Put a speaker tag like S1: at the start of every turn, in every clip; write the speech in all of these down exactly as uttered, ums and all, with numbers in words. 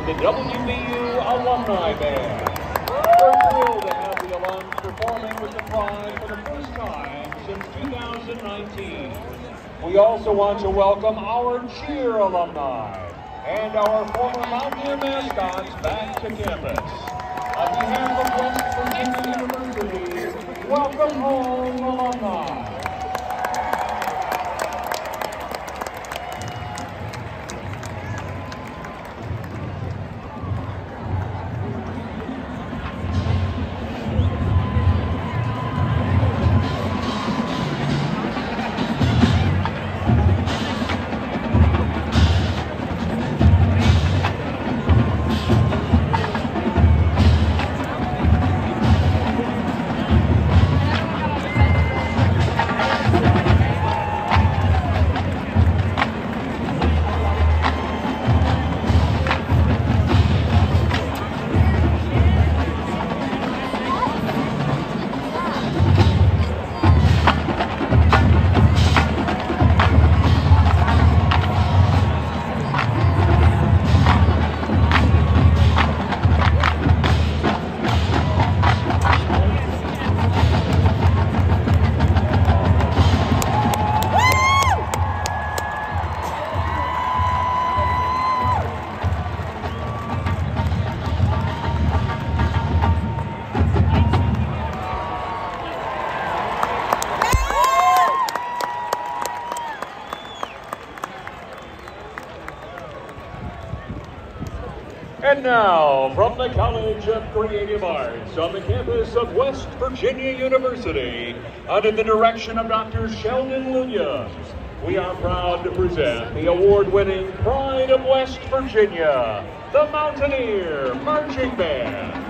S1: the W V U Alumni Band. We're thrilled to have the alums performing with the Pride for the first time since two thousand nineteen. We also want to welcome our cheer alumni and our former Mountaineer mascots back to campus. On behalf of West Virginia University, welcome home, alumni. And now, from the College of Creative Arts on the campus of West Virginia University, under the direction of Doctor Sheldon Williams, we are proud to present the award-winning Pride of West Virginia, the Mountaineer Marching Band.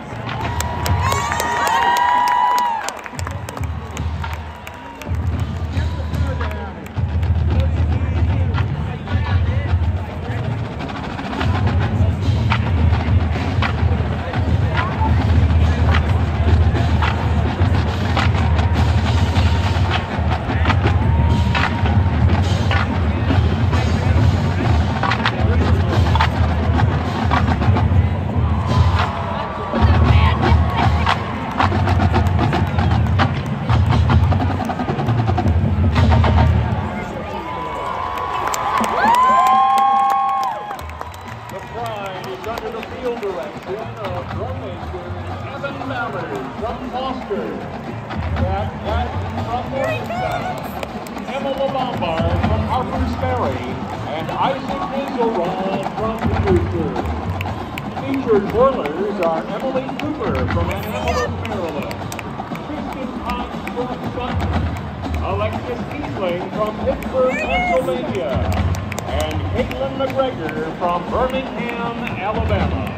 S1: Featured twirlers are Emily Cooper from Annapolis, Maryland, Kristen Cox from Scotland, Alexis Kiesling from Pittsburgh, Pennsylvania, and Caitlin McGregor from Birmingham, Alabama.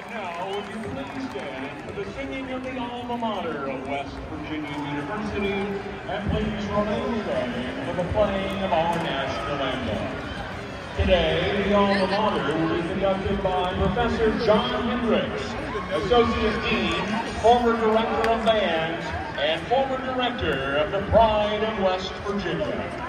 S1: Now, would you please stand for the singing of the alma mater of West Virginia University, and please remain standing for the playing of our national anthem. Today, the alma mater will be conducted by Professor John Hendricks, Associate Dean, former Director of Bands, and former Director of the Pride of West Virginia.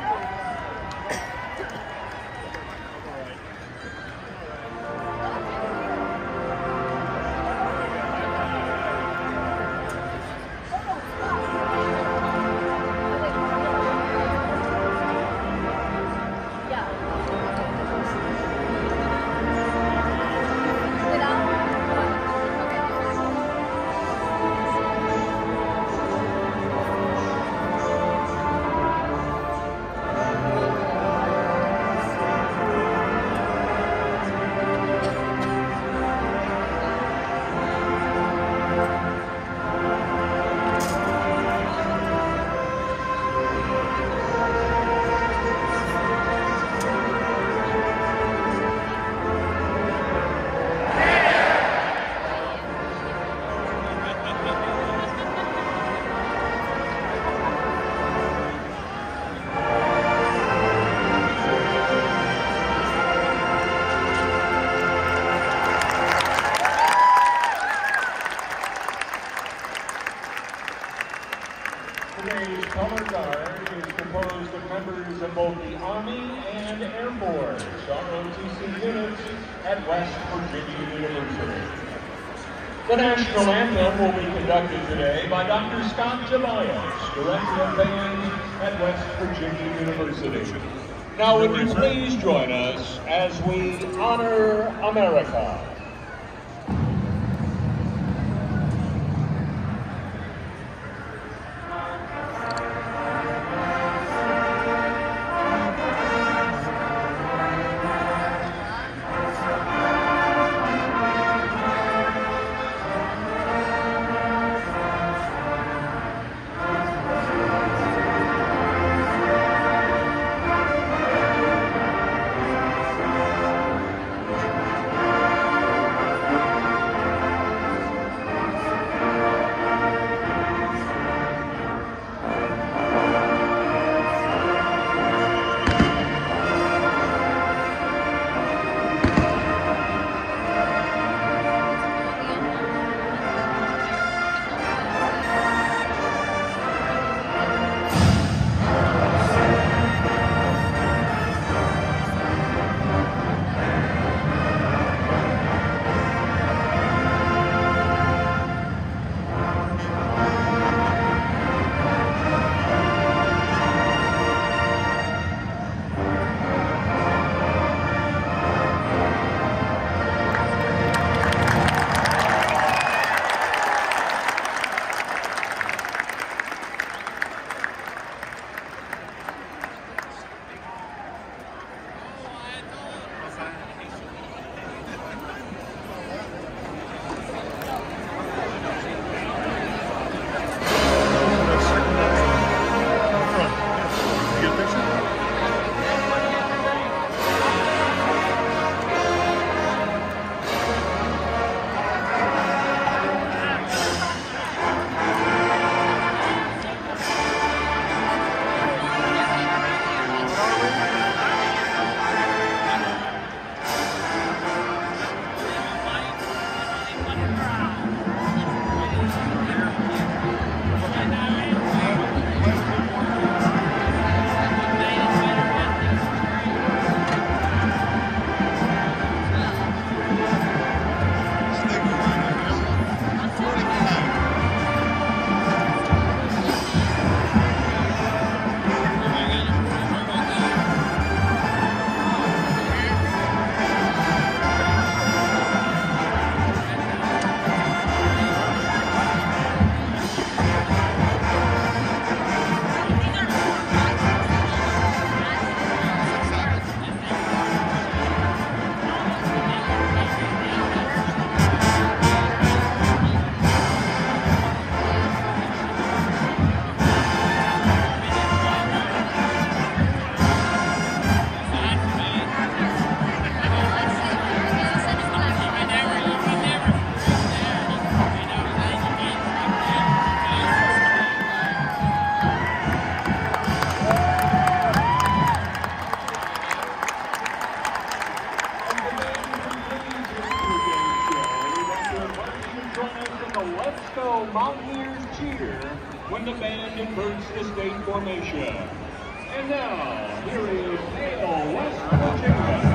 S1: Today's color guard is composed of members of both the Army and Air Force, R O T C units at West Virginia University. The national anthem will be conducted today by Doctor Scott Tobias, Director of Bands at West Virginia University. Now would you please join us as we honor America. the Let's Go Mountaineers cheer when the band inverts the state formation. And now, here is Hale West Virginia.